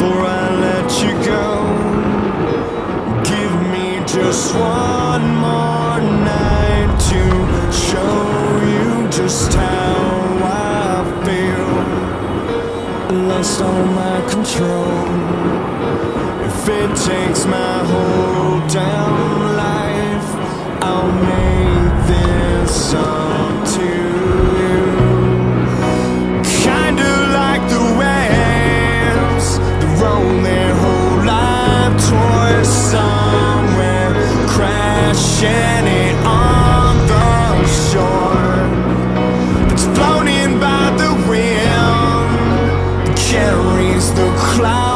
before I let you go. Give me just one more night to show you just how I feel. Lost all my control. If it takes my whole damn life, I'll make this up to you. Kinda like the waves that roll their whole life towards somewhere, crashing it on the shore that's floating by the wind that carries the clouds.